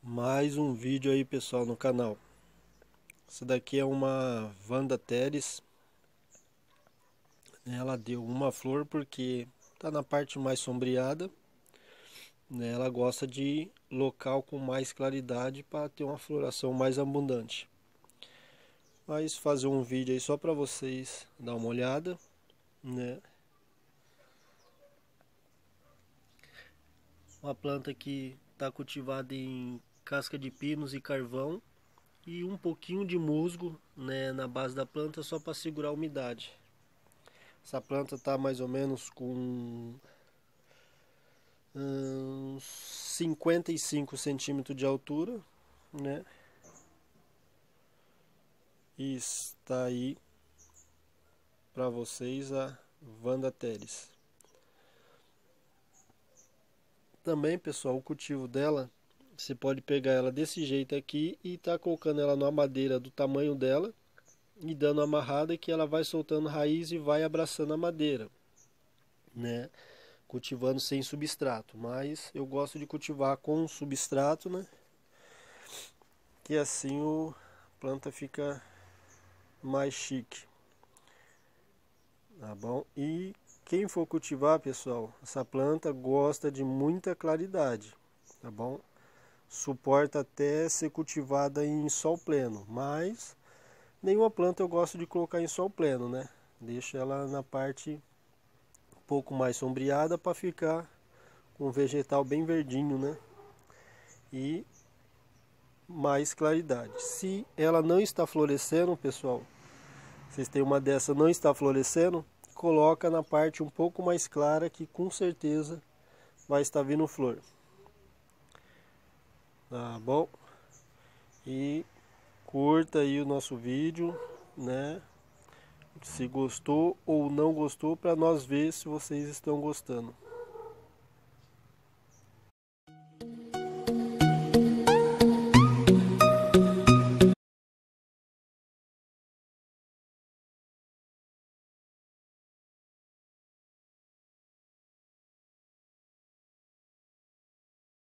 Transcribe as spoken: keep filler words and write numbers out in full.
Mais um vídeo aí, pessoal, no canal. Essa daqui é uma Vanda teres. Ela deu uma flor porque tá na parte mais sombreada, né? Ela gosta de local com mais claridade para ter uma floração mais abundante. Mas fazer um vídeo aí só para vocês dar uma olhada, né? Uma planta que está cultivada em casca de pinos e carvão e um pouquinho de musgo, né, na base da planta só para segurar a umidade. Essa planta está mais ou menos com uns cinquenta e cinco centímetros de altura, né? E está aí para vocês a Vanda teres. Também, pessoal, o cultivo dela, você pode pegar ela desse jeito aqui e tá colocando ela numa madeira do tamanho dela e dando amarrada que ela vai soltando raiz e vai abraçando a madeira, né? Cultivando sem substrato, mas eu gosto de cultivar com substrato, né? Que assim o a planta fica mais chique, tá bom? E quem for cultivar, pessoal, essa planta gosta de muita claridade, tá bom? Suporta até ser cultivada em sol pleno, mas nenhuma planta eu gosto de colocar em sol pleno, né? Deixo ela na parte um pouco mais sombreada para ficar com o vegetal bem verdinho, né? E mais claridade. Se ela não está florescendo, pessoal, vocês têm uma dessa não está florescendo, coloca na parte um pouco mais clara que com certeza vai estar vindo flor. Tá bom? E curta aí o nosso vídeo, né? Se gostou ou não gostou, para nós ver se vocês estão gostando.